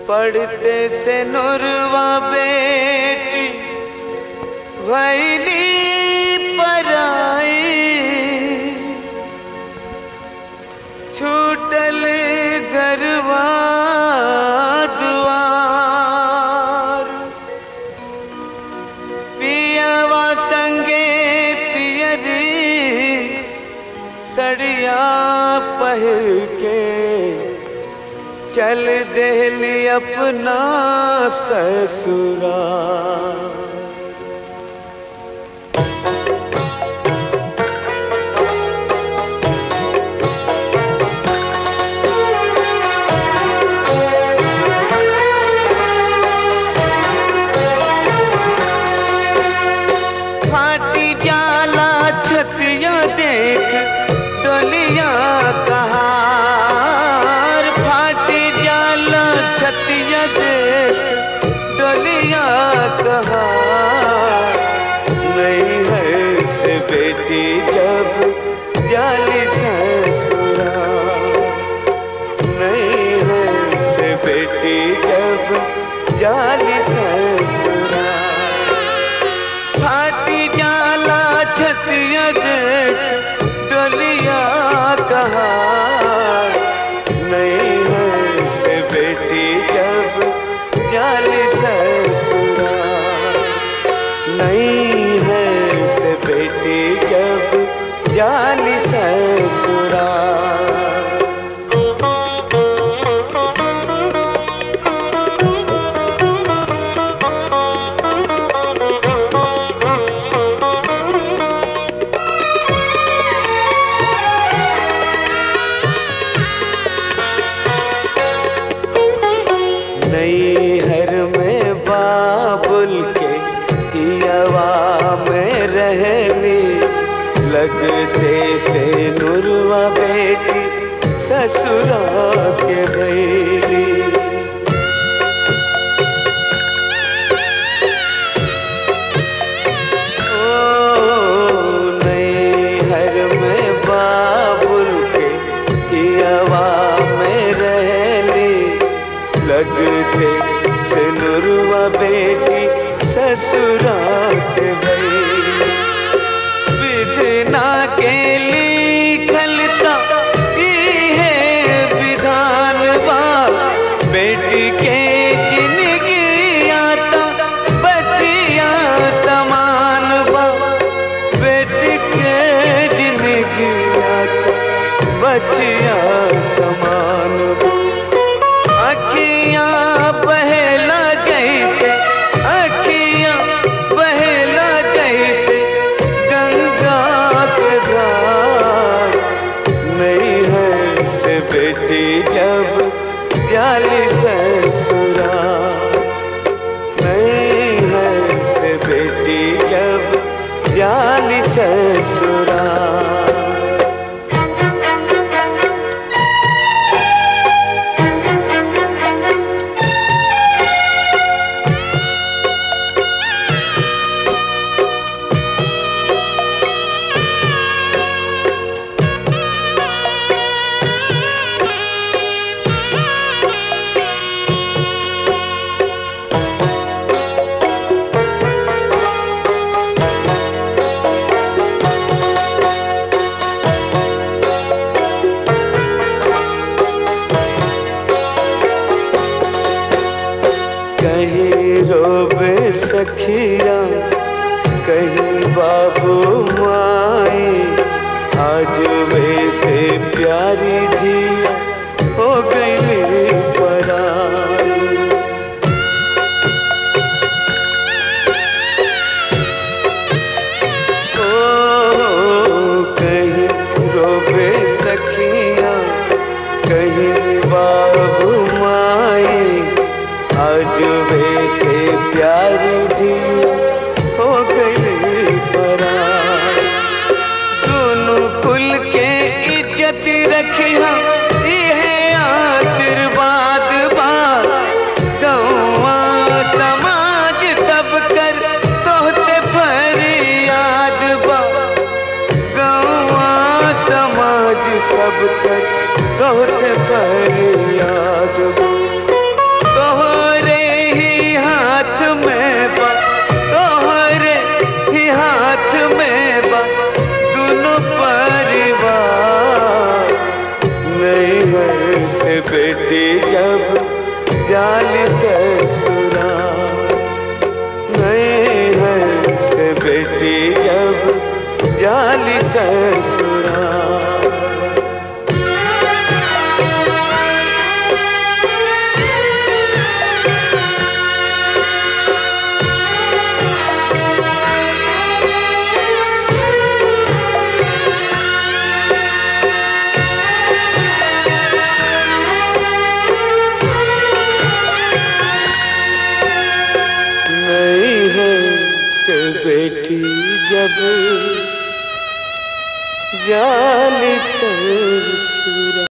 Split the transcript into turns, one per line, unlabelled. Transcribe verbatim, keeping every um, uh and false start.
पढ़ते से नुरवा बेटी भैली पराई, छूटल घरवा दुआर, पियवा संगे पियरी सड़िया पहिर के चल देली अपना ससुराल। फाटी जाला छतिया देख डोलिया कहार, फाटी जाला छतिया देख डोलिया कहार। नहीं है से बेटी जब जाली ससुराल, नहीं है से बेटी जब जाली ससुराल। फाटी जाला छतिया देख डोलिया कहार, नहीं है से बेटी जब जाली ससुराल, नहीं है से बेटी जब जाली ससुराल। नैहर में बाबुल के हियवा में रहली, लगते से नुरवा बेटी ससुरा के भैली। ओ नैहर में बाबुल के हियवा में रहली, लगते से नुरवा बेटी ससुरा के भैली। विधना के लिखलता है विधान बा, बेटी के जिंदगी आता बचिया समान बा, बेटी के जिंदगी आता बचिया समान बा। अखियाँ बहला जैसे, अखियाँ बहला जैसे गंगा के धार, नहीं है से बेटी जब जाली ससुराल, नहीं है से बेटी जब जाली ससुराल। कहीं रोबे सखिया कहीं बाबू माई, आज वैसे प्यारी जिया हो गई पराई। ओ कहीं रोबे सखिया कहीं बाबू माई, आज वैसे प्यारी जिया हो गई पराई। दोनों कुल के इज्जत रखिया से बेटी जब जाली ससुराल, नैहर से बेटी जब जाली ससुराल। बेटी जब जाली ससुराल।